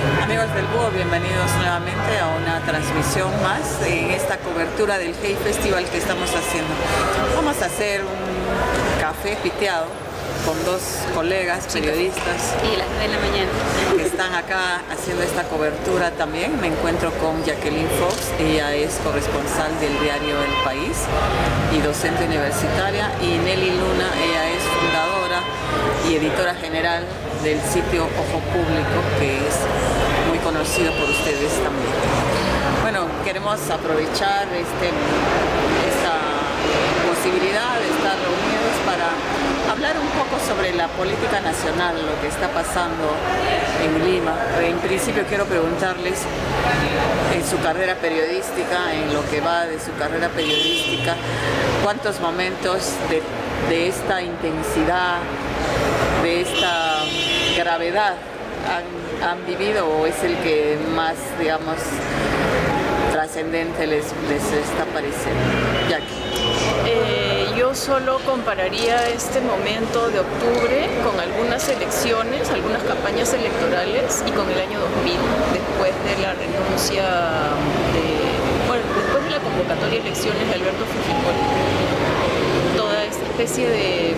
Amigos del Búho, bienvenidos nuevamente a una transmisión más en esta cobertura del Hey Festival que estamos haciendo. Vamos a hacer un café piteado con dos colegas periodistas y las 9 de la mañana que están acá haciendo esta cobertura también. Me encuentro con Jacqueline Fox, ella es corresponsal del diario El País y docente universitaria, y Nelly Luna, ella es fundadora y editora general del sitio Ojo Público, que es muy conocido por ustedes también. Bueno, queremos aprovechar esta posibilidad de estar reunidos para hablar un poco sobre la política nacional, lo que está pasando en Lima. En principio quiero preguntarles, en su carrera periodística, en lo que va de su carrera periodística, ¿cuántos momentos de esta intensidad, de esta gravedad han vivido, o es el que más, digamos, trascendente les está pareciendo? Jackie. Yo solo compararía este momento de octubre con algunas elecciones, algunas campañas electorales, y con el año 2000, después de la renuncia después de la convocatoria de elecciones de Alberto Fujimori. Toda esta especie de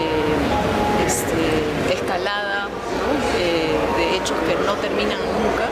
escalada, ¿no? De hechos que no terminan nunca,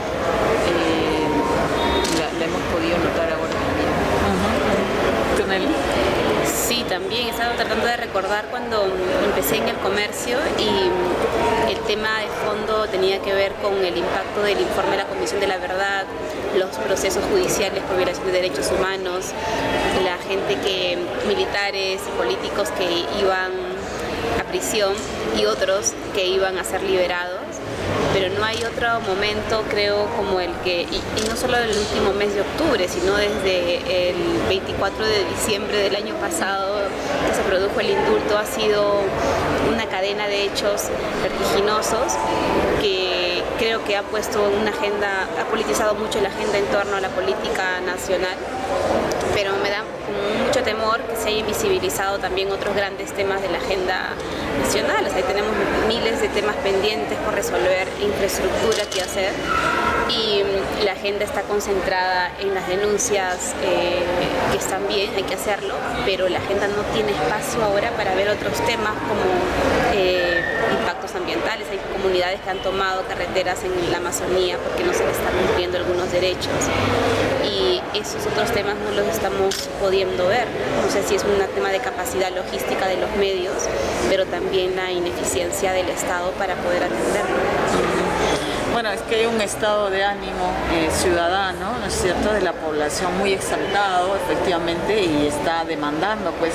la hemos podido notar ahora también. ¿Tú, Nelly? Sí, también estaba tratando de recordar cuando empecé en el comercio, y el tema de fondo tenía que ver con el impacto del informe de la Comisión de la Verdad, los procesos judiciales por violación de derechos humanos, la gente militares y políticos que iban a prisión y otros que iban a ser liberados. Pero no hay otro momento, creo, como el que, y no solo del último mes de octubre, sino desde el 24 de diciembre del año pasado que se produjo el indulto, ha sido una cadena de hechos vertiginosos que creo que ha puesto una agenda, ha politizado mucho la agenda en torno a la política nacional, pero me da mucho temor que se haya invisibilizado también otros grandes temas de la agenda nacional. O sea, ahí tenemos miles de temas pendientes por resolver, infraestructura que hacer, y la agenda está concentrada en las denuncias que están bien, hay que hacerlo, pero la agenda no tiene espacio ahora para ver otros temas como impactos ambientales. Hay comunidades que han tomado carreteras en la Amazonía porque no se les están cumpliendo algunos derechos, y esos otros temas no los estamos pudiendo ver. No sé si es un tema de capacidad logística de los medios, pero también la ineficiencia del Estado para poder atenderlo. Bueno, es que hay un estado de ánimo ciudadano, ¿no es cierto?, de la población muy exaltado, efectivamente, y está demandando pues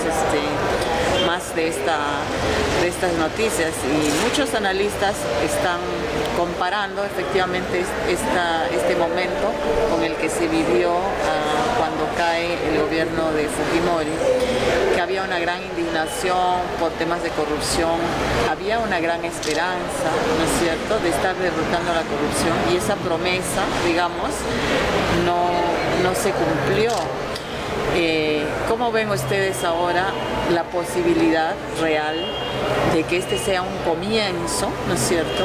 más de estas noticias, y muchos analistas están comparando efectivamente este momento con el que se vivió cuando cae el gobierno de Fujimori, que había una gran indignación por temas de corrupción, había una gran esperanza, ¿no es cierto?, de estar derrotando la corrupción, y esa promesa, digamos, no se cumplió. ¿Cómo ven ustedes ahora la posibilidad real de que este sea un comienzo, ¿no es cierto?,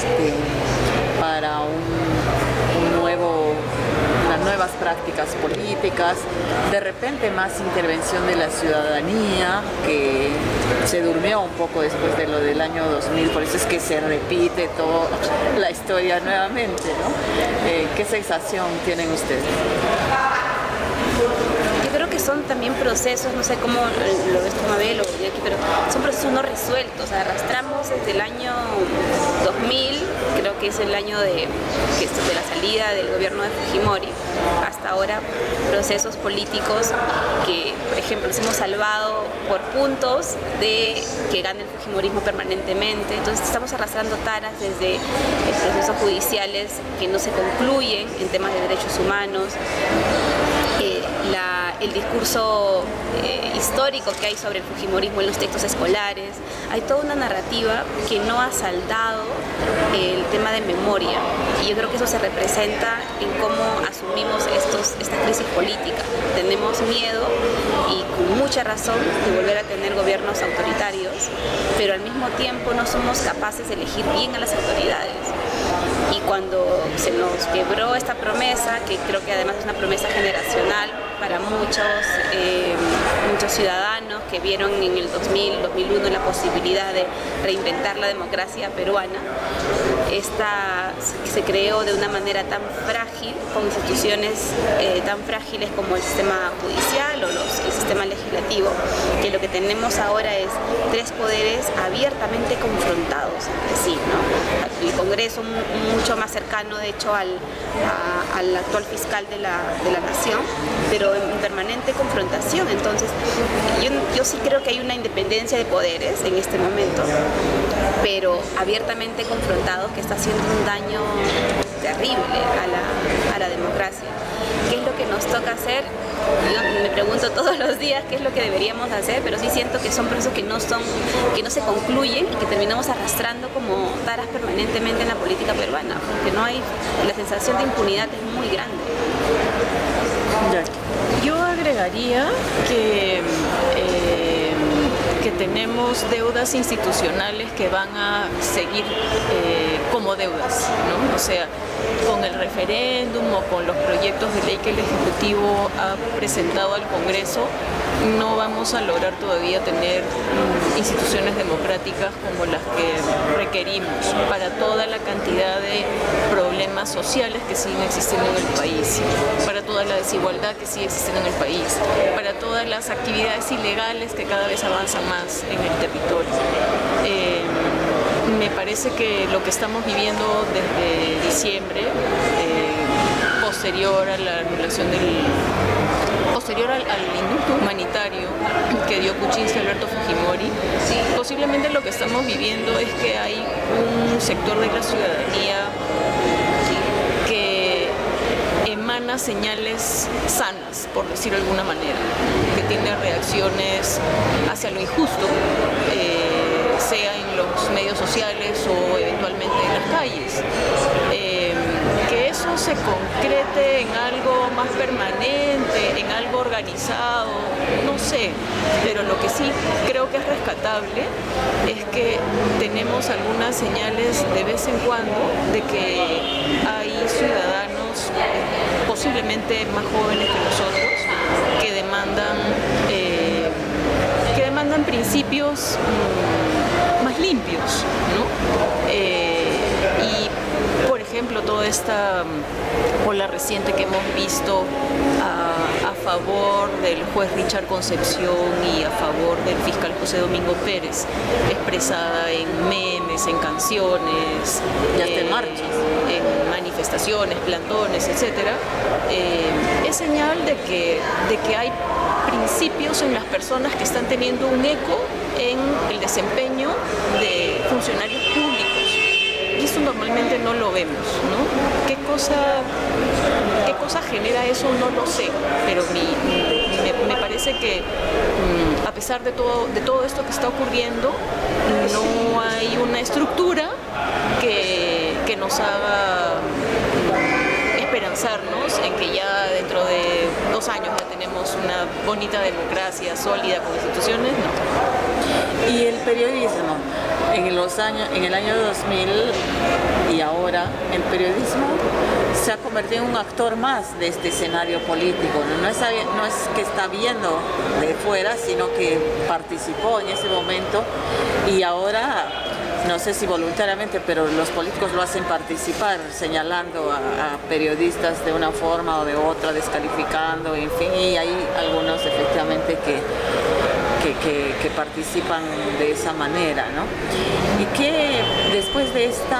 para unas nuevas prácticas políticas, de repente más intervención de la ciudadanía, que se durmió un poco después de lo del año 2000, por eso es que se repite toda la historia nuevamente, ¿no? ¿Qué sensación tienen ustedes? Yo creo que son también procesos, no sé cómo lo ves tú, Mabel, pero son procesos no resueltos. Arrastramos desde el año 2000, creo que es el año de la salida del gobierno de Fujimori, hasta ahora, procesos políticos que, por ejemplo, nos hemos salvado por puntos de que gane el fujimorismo permanentemente. Entonces estamos arrastrando taras desde procesos judiciales que no se concluyen en temas de derechos humanos. El discurso histórico que hay sobre el fujimorismo en los textos escolares. Hay toda una narrativa que no ha saldado el tema de memoria, y yo creo que eso se representa en cómo asumimos esta crisis política. Tenemos miedo, y con mucha razón, de volver a tener gobiernos autoritarios, pero al mismo tiempo no somos capaces de elegir bien a las autoridades. Y cuando se nos quebró esta promesa, que creo que además es una promesa generacional para muchos ciudadanos que vieron en el 2000, 2001 la posibilidad de reinventar la democracia peruana, esta se creó de una manera tan frágil, con instituciones tan frágiles como el sistema judicial o el sistema legislativo, que lo que tenemos ahora es tres poderes abiertamente confrontados entre sí, ¿no? El Congreso mucho más cercano, de hecho, al actual fiscal de la nación, pero en permanente confrontación. Entonces, yo sí creo que hay una independencia de poderes en este momento, pero abiertamente confrontados, que está haciendo un daño terrible a la democracia. ¿Qué es lo que nos toca hacer? Yo me pregunto todos los días qué es lo que deberíamos hacer, pero sí siento que son procesos que no se concluyen y que terminamos arrastrando como taras permanentemente en la política peruana, porque la sensación de impunidad es muy grande. Yo agregaría que tenemos deudas institucionales que van a seguir como deudas, ¿no? O sea, con el referéndum o con los proyectos de ley que el Ejecutivo ha presentado al Congreso, no vamos a lograr todavía tener instituciones democráticas como las que requerimos para toda la cantidad de problemas sociales que siguen existiendo en el país, para toda la desigualdad que sigue existiendo en el país, para todas las actividades ilegales que cada vez avanzan más en el territorio. Me parece que lo que estamos viviendo desde diciembre, posterior a la anulación posterior al indulto humanitario que dio Kuczynski a Alberto Fujimori, posiblemente lo que estamos viviendo es que hay un sector de la ciudadanía que emana señales sanas, por decirlo de alguna manera, que tiene reacciones hacia lo injusto, sea en los medios sociales o eventualmente en las calles. Que eso se concrete en algo más permanente, en algo organizado, no sé, pero lo que sí creo que es rescatable es que tenemos algunas señales de vez en cuando de que hay ciudadanos, posiblemente más jóvenes que nosotros, que demandan principios más limpios, ¿no? Y, por ejemplo, toda esta ola reciente que hemos visto a favor del juez Richard Concepción y a favor del fiscal José Domingo Pérez, expresada en memes, en canciones, y hasta en marchas, en manifestaciones, plantones, etcétera, es señal de que hay principios en las personas que están teniendo un eco en el desempeño de funcionarios públicos. Y eso normalmente no lo vemos, ¿no? ¿Qué cosa genera eso? No lo sé, pero me parece que a pesar de todo esto que está ocurriendo, no hay una estructura que nos haga esperanzarnos en que ya dentro de 2 años ya tenemos una bonita democracia sólida con instituciones, no. Y el periodismo, en el año 2000 y ahora, el periodismo se ha convertido en un actor más de este escenario político, no es que está viendo de fuera, sino que participó en ese momento y ahora, no sé si voluntariamente, pero los políticos lo hacen participar, señalando a periodistas de una forma o de otra, descalificando, en fin, y hay algunos efectivamente que participan de esa manera, ¿no? Y que después de este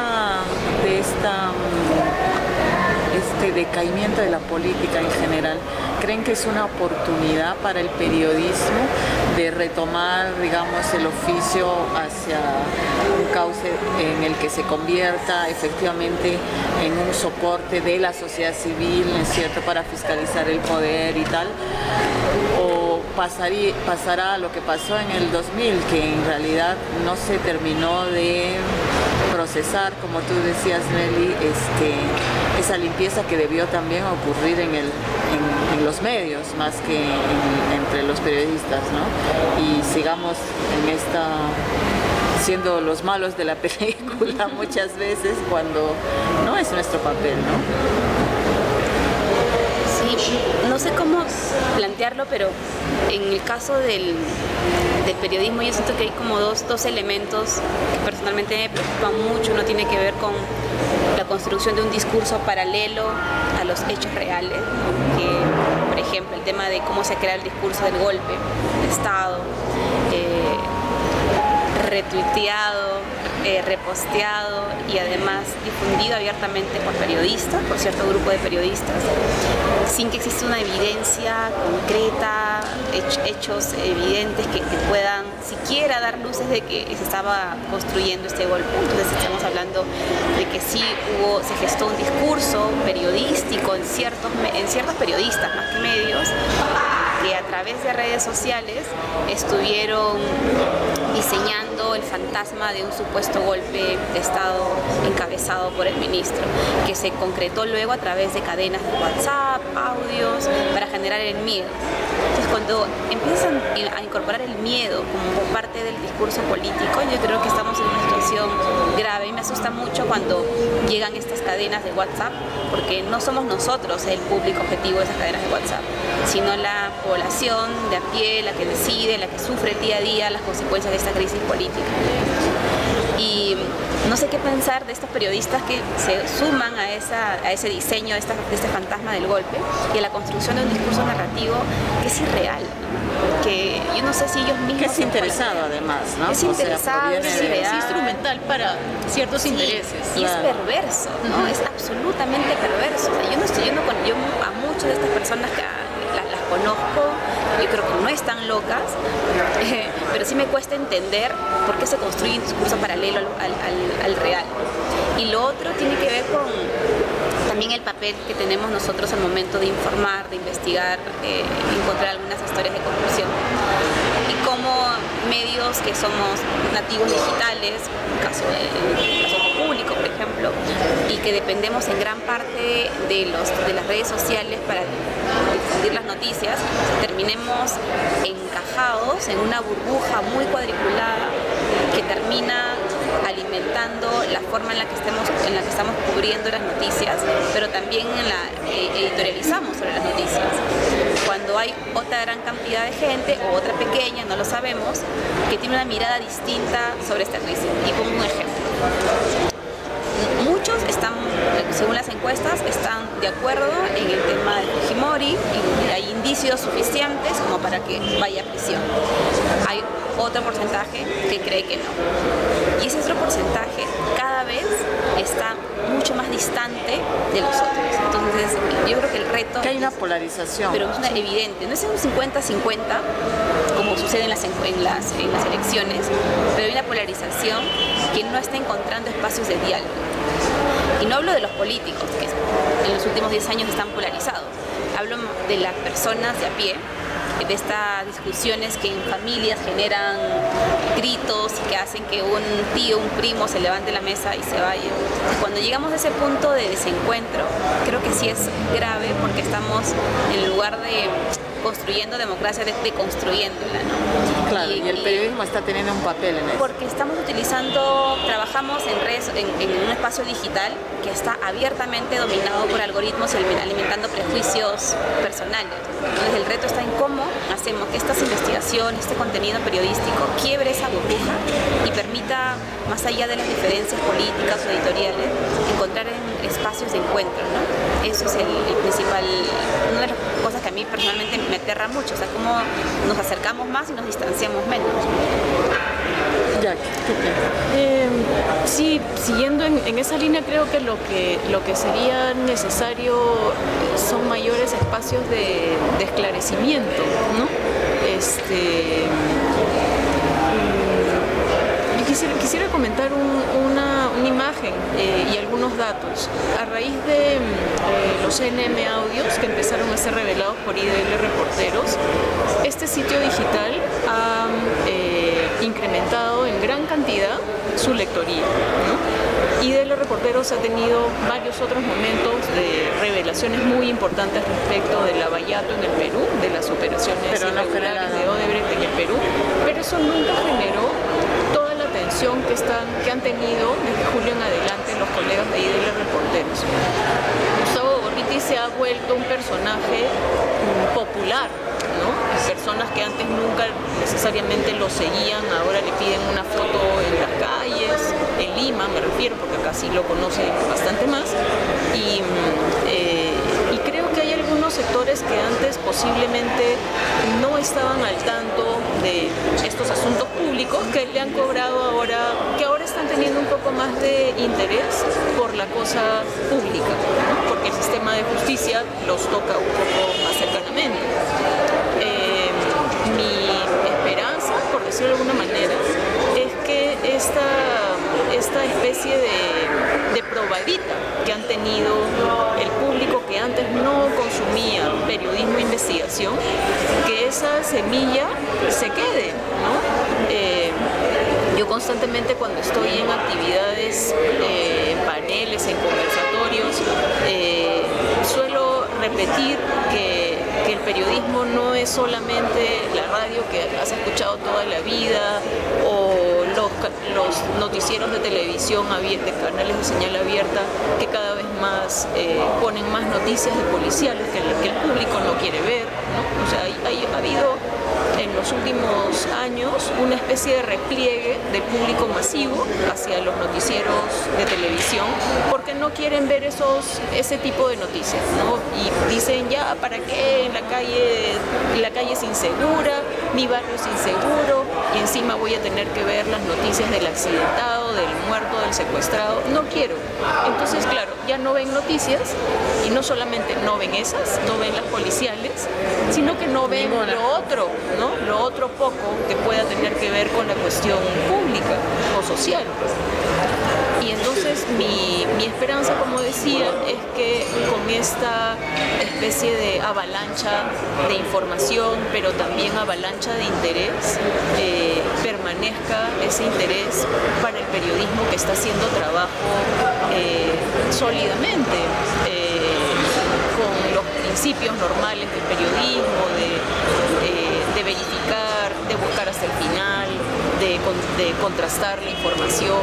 decaimiento de la política en general, ¿creen que es una oportunidad para el periodismo de retomar, digamos, el oficio hacia un cauce en el que se convierta efectivamente en un soporte de la sociedad civil, ¿no es cierto?, para fiscalizar el poder y tal? ¿O pasará lo que pasó en el 2000, que en realidad no se terminó de procesar, como tú decías, Nelly, esa limpieza que debió también ocurrir en los medios más que entre los periodistas, ¿no? Y sigamos en siendo los malos de la película muchas veces cuando no es nuestro papel, ¿no? Sí, no sé cómo plantearlo, pero en el caso del periodismo yo siento que hay como dos elementos que personalmente me preocupan mucho. Uno tiene que ver con la construcción de un discurso paralelo a los hechos reales, ¿no? Que, por ejemplo, el tema de cómo se crea el discurso del golpe de Estado, retuiteado, reposteado y además difundido abiertamente por periodistas, por cierto grupo de periodistas, sin que exista una evidencia concreta, hechos evidentes que puedan siquiera dar luces de que se estaba construyendo este golpe. Entonces estamos hablando de que sí se gestó un discurso periodístico en ciertos periodistas más que medios, que a través de redes sociales estuvieron diseñando el fantasma de un supuesto golpe de Estado encabezado por el ministro, que se concretó luego a través de cadenas de WhatsApp, audios, para generar el miedo. Entonces, cuando empiezan a incorporar el miedo como parte del discurso político, yo creo que estamos en una situación grave y me asusta mucho cuando llegan estas cadenas de WhatsApp, porque no somos nosotros el público objetivo de esas cadenas de WhatsApp, sino la población de a pie, la que decide, la que sufre día a día las consecuencias de esta crisis política. Y no sé qué pensar de estos periodistas que se suman a ese diseño de este fantasma del golpe y a la construcción de un discurso narrativo que es irreal, ¿no? Que yo no sé si ellos mismos... Que es interesado además, ¿no? Es interesado, es irreal. Es instrumental para ciertos intereses. Y es perverso, ¿no? Es absolutamente perverso. O sea, yo a muchas de estas personas que las conozco, yo creo que no están locas, pero sí me cuesta entender por qué se construye un discurso paralelo al real. Y lo otro tiene que ver con también el papel que tenemos nosotros al momento de informar, de investigar, encontrar algunas historias de corrupción. Y cómo medios que somos nativos digitales, en el caso público, por ejemplo, y que dependemos en gran parte de las redes sociales para difundir las noticias, terminemos encajados en una burbuja muy cuadriculada que termina alimentando la forma en la que estamos cubriendo las noticias, pero también editorializamos sobre las noticias. Cuando hay otra gran cantidad de gente, o otra pequeña, no lo sabemos, que tiene una mirada distinta sobre esta crisis. Y pongo un ejemplo. Muchos están, según las encuestas, están de acuerdo en el tema de Fujimori y hay indicios suficientes como para que vaya a prisión. Hay otro porcentaje que cree que no. Y ese otro porcentaje cada vez está mucho más distante de los otros. Entonces, yo creo que el reto... Que hay una polarización. Pero es evidente. No es un 50-50 como sucede en las elecciones, pero hay una polarización que no está encontrando espacios de diálogo. Y no hablo de los políticos, que en los últimos 10 años están polarizados. Hablo de las personas de a pie, de estas discusiones que en familias generan gritos y que hacen que un tío, un primo se levante de la mesa y se vaya. Cuando llegamos a ese punto de desencuentro, creo que sí es grave porque estamos en lugar de construyendo democracia, deconstruyéndola, ¿no? Claro, y el periodismo está teniendo un papel en eso. Porque trabajamos en un espacio digital que está abiertamente dominado por algoritmos y alimentando prejuicios personales. Entonces el reto está en cómo hacemos que estas investigaciones, este contenido periodístico quiebre esa burbuja y permita, más allá de las diferencias políticas o editoriales, encontrar espacios de encuentro, ¿no? Eso es el principal, una de las cosas que a mí personalmente me aterra mucho, o sea, cómo nos acercamos más y nos distanciamos menos. Ya, sí, siguiendo en esa línea, creo que lo que sería necesario son mayores espacios de esclarecimiento, ¿no? Quisiera comentar una imagen y algunos datos. A raíz de los CNM audios que empezaron a ser revelados por IDL Reporteros, este sitio digital ha incrementado en gran cantidad su lectoría, ¿no? IDL Reporteros ha tenido varios otros momentos de revelaciones muy importantes respecto del lavallato en el Perú, de las operaciones irregulares de Odebrecht en el Perú, pero eso nunca generó toda la atención televisión que han tenido desde julio en adelante los colegas de ahí de los reporteros. Gustavo Gorriti se ha vuelto un personaje popular, ¿no? Personas que antes nunca necesariamente lo seguían, ahora le piden una foto en las calles, en Lima me refiero, porque acá sí lo conocen bastante más, y creo que hay algunos sectores que antes posiblemente no estaban al tanto de estos asuntos públicos que le han cobrado ahora, que ahora están teniendo un poco más de interés por la cosa pública, ¿no? Porque el sistema de justicia los toca un poco más cercanamente. Mi esperanza, por decirlo de alguna manera, es que esta especie de probadita que han tenido el público que antes no consumía periodismo e investigación, que esa semilla se quede, ¿no? Yo constantemente cuando estoy en actividades, en paneles, en conversatorios, suelo repetir que el periodismo no es solamente la radio que has escuchado toda la vida o los noticieros de televisión de canales de señal abierta que cada vez más ponen más noticias de policiales que el público no quiere ver, ¿no? O sea, ha habido en los últimos años una especie de repliegue del público masivo hacia los noticieros de televisión porque no quieren ver ese tipo de noticias, ¿no? Y dicen, ya, ¿para qué? La calle es insegura, mi barrio es inseguro y encima voy a tener que ver las noticias del accidentado, del muerto, del secuestrado. No quiero. Entonces, claro, ya no ven noticias y no solamente no ven esas, no ven las policiales, sino que no ven lo otro, ¿no? Lo otro poco que pueda tener que ver con la cuestión pública o social. Y entonces mi esperanza, como decía, es que con esta especie de avalancha de información, pero también avalancha de interés, permanezca ese interés para el periodismo que está haciendo trabajo sólidamente, con los principios normales del periodismo, de verificar, de buscar hasta el final, de contrastar la información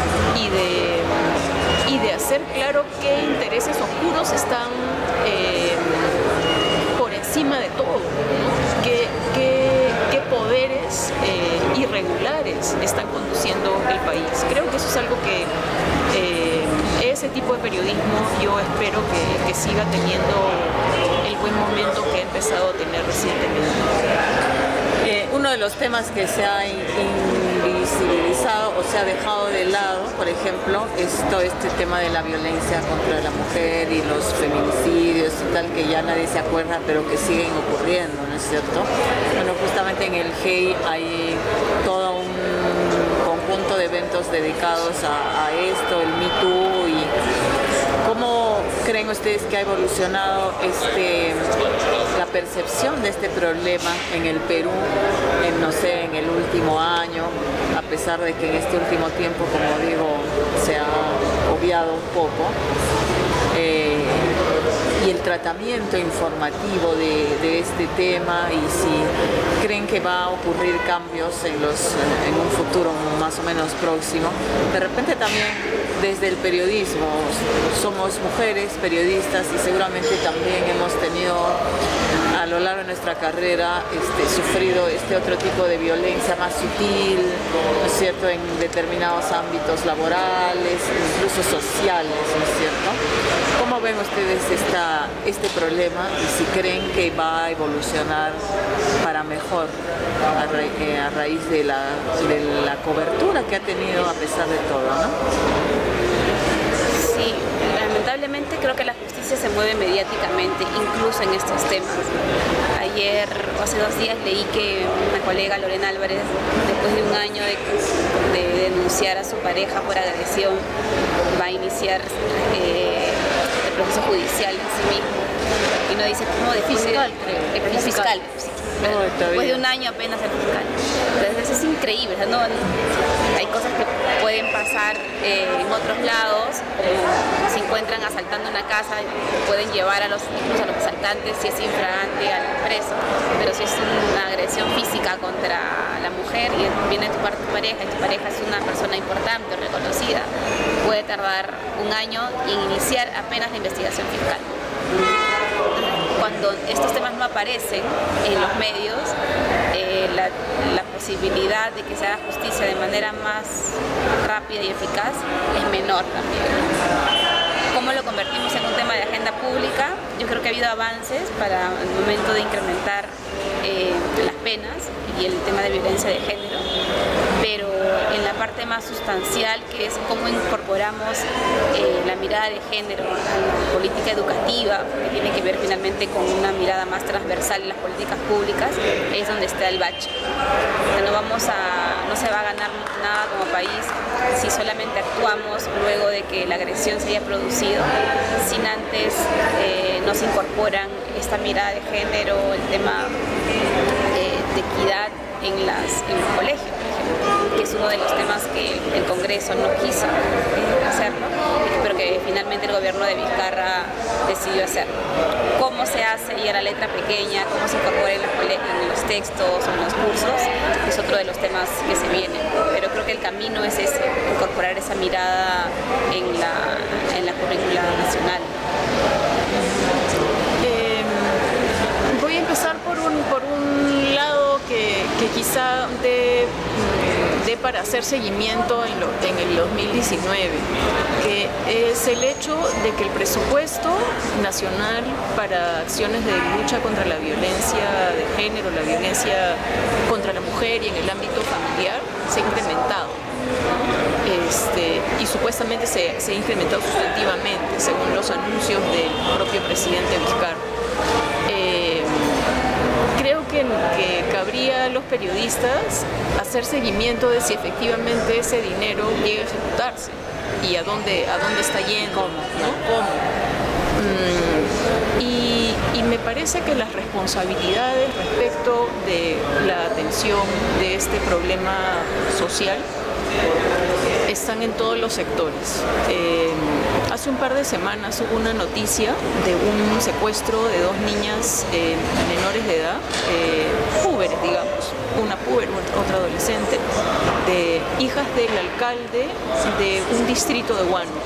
y de hacer claro qué intereses oscuros están por encima de todo, ¿no? ¿Qué poderes irregulares están conduciendo el país? Creo que eso es algo que ese tipo de periodismo yo espero que siga teniendo el buen momento que ha empezado a tener recientemente. Uno de los temas que se ha invisibilizado o se ha dejado de lado, por ejemplo, es todo este tema de la violencia contra la mujer y los feminicidios y tal, que ya nadie se acuerda, pero que siguen ocurriendo, ¿no es cierto? Bueno, justamente en el GEI hay todo un conjunto de eventos dedicados a esto, el Me Too, y ¿cómo creen ustedes que ha evolucionado la percepción de este problema en el Perú, no sé, en el último año, a pesar de que en este último tiempo, como digo, se ha obviado un poco? Y el tratamiento informativo de este tema, y si creen que va a ocurrir cambios en un futuro más o menos próximo. De repente también desde el periodismo, somos mujeres periodistas y seguramente también hemos tenido a lo largo de nuestra carrera sufrido otro tipo de violencia más sutil, ¿no es cierto?, en determinados ámbitos laborales, incluso sociales, ¿no es cierto? ¿Cómo ven ustedes este problema y si creen que va a evolucionar para mejor a raíz de la cobertura que ha tenido a pesar de todo, ¿no? Sí, lamentablemente creo que la justicia se mueve mediáticamente, incluso en estos temas. Ayer o hace 2 días leí que una colega, Lorena Álvarez, después de un año de denunciar a su pareja por agresión, va a iniciar el proceso judicial en sí mismo. Y uno dice, ¿cómo de fiscal, creo. El fiscal. Después de un año apenas el fiscal. Entonces es increíble, o sea, no, hay cosas que pueden pasar en otros lados, como si encuentran asaltando una casa, pueden llevar incluso a los asaltantes, si es infragante, al preso, pero si es una agresión física contra la mujer y viene tu pareja y tu pareja es una persona importante, reconocida, puede tardar un año en iniciar apenas la investigación fiscal. Cuando estos temas no aparecen en los medios, la posibilidad de que se haga justicia de manera más rápida y eficaz es menor también. ¿Cómo lo convertimos en un tema de agenda pública? Yo creo que ha habido avances para el momento de incrementar las penas y el tema de violencia de género, pero en la parte más sustancial, que es cómo incorporamos la mirada de género a la política educativa, que tiene que ver finalmente con una mirada más transversal en las políticas públicas, es donde está el bache. O sea, no se va a ganar nada como país si solamente actuamos luego de que la agresión se haya producido, sin antes nos incorporan esta mirada de género, el tema de equidad en los colegios, por ejemplo, que es uno de los temas que el Congreso no quiso hacerlo, pero que finalmente el gobierno de Vizcarra decidió hacer. ¿Cómo se hace? Y a la letra pequeña, cómo se incorpora en los textos o en los cursos, es otro de los temas que se vienen. Pero creo que el camino es ese, incorporar esa mirada en la currícula nacional. Voy a empezar por un lado que quizá dé para hacer seguimiento en el 2019, que es el hecho de que el presupuesto nacional para acciones de lucha contra la violencia de género, la violencia contra la mujer y en el ámbito familiar se ha incrementado. Y supuestamente se ha incrementado sustantivamente, según los anuncios del propio presidente Vizcarra. Creo que cabría a los periodistas hacer seguimiento de si efectivamente ese dinero llega a ejecutarse y a dónde está yendo, ¿Cómo? Y me parece que las responsabilidades respecto de la atención de este problema social están en todos los sectores. Hace un par de semanas hubo una noticia de un secuestro de dos niñas menores de edad, púberes, digamos, una púber, otra adolescente, de hijas del alcalde de un distrito de Huánuco.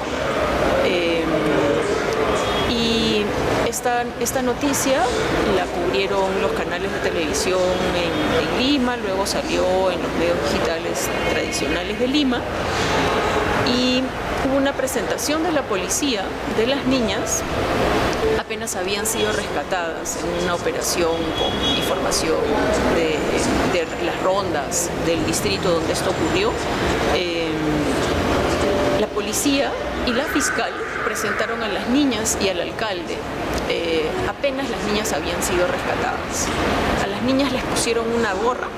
Y esta noticia la cubrieron los canales de televisión en Lima, luego salió en los medios digitales tradicionales de Lima y hubo una presentación de la policía de las niñas, apenas habían sido rescatadas en una operación con información de las rondas del distrito donde esto ocurrió. La policía y la fiscal presentaron a las niñas y al alcalde. Apenas las niñas habían sido rescatadas. A las niñas les pusieron una gorra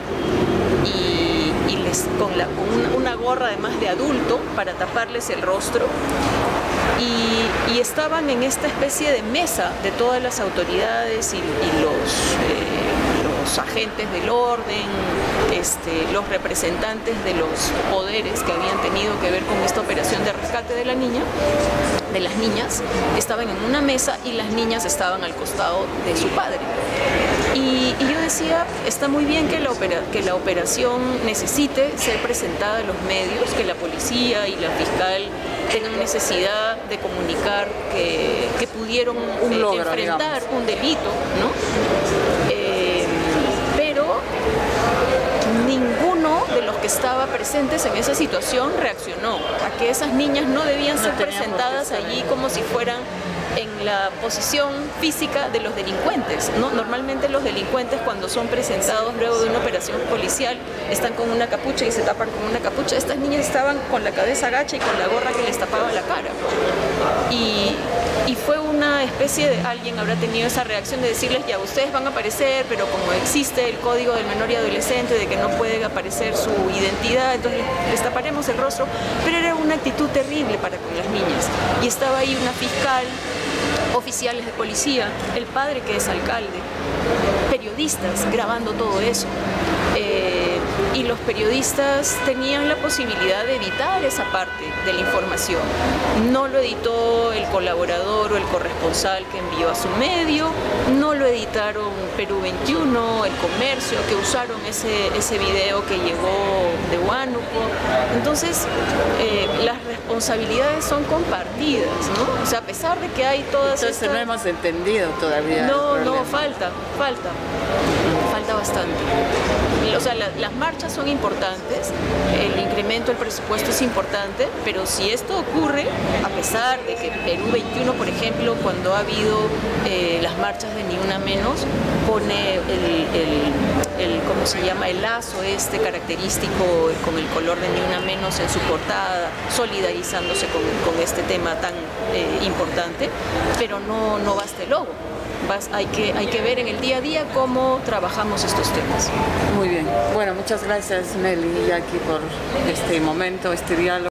con una gorra además de adulto para taparles el rostro y estaban en esta especie de mesa de todas las autoridades y los agentes del orden, los representantes de los poderes que habían tenido que ver con esta operación de rescate de las niñas, estaban en una mesa y las niñas estaban al costado de su padre. Y yo decía, está muy bien que la operación necesite ser presentada a los medios, que la policía y la fiscal tengan necesidad de comunicar que pudieron enfrentar un delito, ¿no? Pero ninguno de los que estaba presentes en esa situación reaccionó a que esas niñas no debían ser presentadas allí como si fueran en la posición física de los delincuentes, ¿no? Normalmente los delincuentes cuando son presentados luego de una operación policial están con una capucha y se tapan con una capucha. Estas niñas estaban con la cabeza agacha y con la gorra que les tapaba la cara. Y fue una especie de, alguien habrá tenido esa reacción de decirles, ya ustedes van a aparecer, pero como existe el código del menor y adolescente de que no puede aparecer su identidad, entonces les taparemos el rostro. Pero era una actitud terrible para con las niñas. Y estaba ahí una fiscal oficiales de policía, el padre que es alcalde, periodistas grabando todo eso. Y los periodistas tenían la posibilidad de editar esa parte de la información. No lo editó el colaborador o el corresponsal que envió a su medio, no lo editaron Perú 21, El Comercio, que usaron ese video que llegó de Huánuco. Entonces, las responsabilidades son compartidas, ¿no? O sea, a pesar de que hay todas estas... Entonces no hemos entendido todavía. No, falta bastante. O sea, las marchas son importantes, el incremento del presupuesto es importante, pero si esto ocurre, a pesar de que Perú 21, por ejemplo, cuando ha habido las marchas de Ni Una Menos, pone ¿cómo se llama? El lazo característico con el color de Ni Una Menos en su portada, solidarizándose con este tema tan importante, pero no basta el logo. Hay que ver en el día a día cómo trabajamos estos temas. Muy bien. Bueno, muchas gracias Nelly y Jackie por este momento, este diálogo.